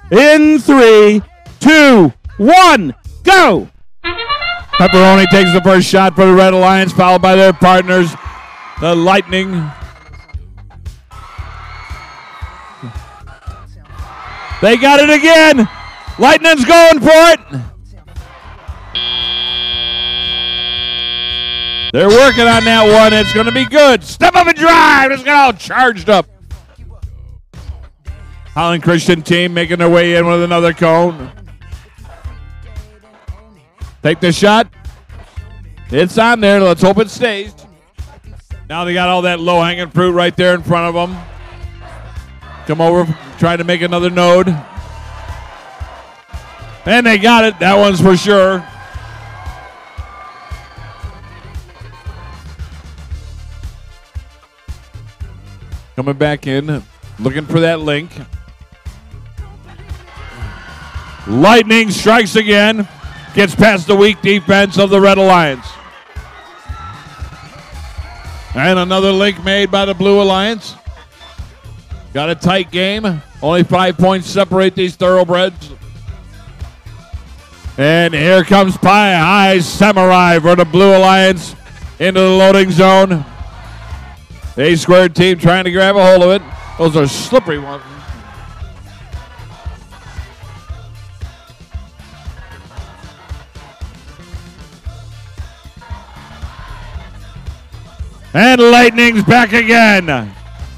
In 3, 2, 1, go! Pepperoni takes the first shot for the Red Alliance, followed by their partners, the Lightning. They got it again. Lightning's going for it. They're working on that one. It's going to be good. Step up and drive. It's got all charged up. Holland Christian team making their way in with another cone. Take the shot. It's on there. Let's hope it stays. Now they got all that low-hanging fruit right there in front of them. Come over, try to make another node. And they got it. That one's for sure. Coming back in, looking for that link. Lightning strikes again. Gets past the weak defense of the Red Alliance. And another link made by the Blue Alliance. Got a tight game. Only 5 points separate these thoroughbreds. And here comes Pie High Samurai for the Blue Alliance into the loading zone. A-squared team trying to grab a hold of it. Those are slippery ones. And Lightning's back again.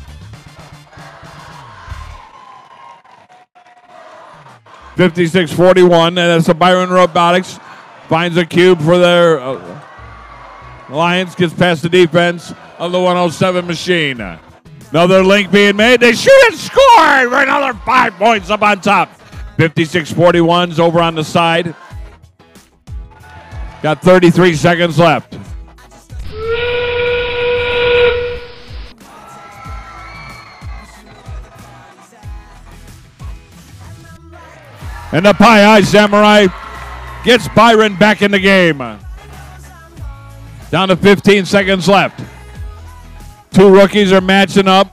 $56-41, and that's a Byron Robotics. Finds a cube for their Alliance, gets past the defense of the 107 machine. Another link being made. They shoot and score for another 5 points up on top. 56-41's over on the side. Got 33 seconds left. And the Pie High Samurai gets Byron back in the game. Down to 15 seconds left. Two rookies are matching up.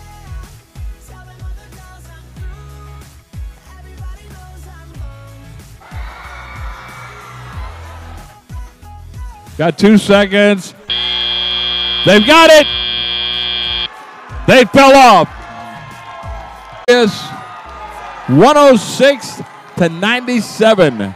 Got 2 seconds. They've got it. They fell off. Yes. 106-97.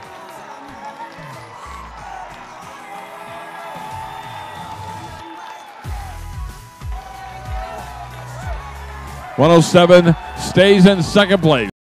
'107 stays in second place.